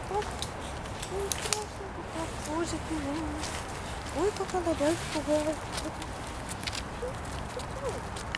Оп. Ой, красиво, как ходит меня. Ой, как она дальше пугает.